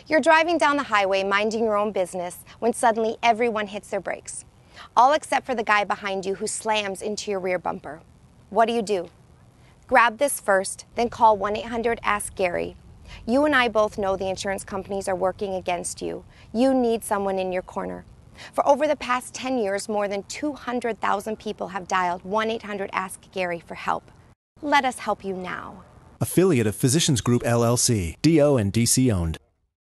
You're driving down the highway minding your own business when suddenly everyone hits their brakes, all except for the guy behind you who slams into your rear bumper. What do? Grab this first, then call 1-800-ASK-GARY. You and I both know the insurance companies are working against you. You need someone in your corner. For over the past 10 years, more than 200,000 people have dialed 1-800-ASK-GARY for help. Let us help you now. Affiliate of Physicians Group LLC, DO and DC owned.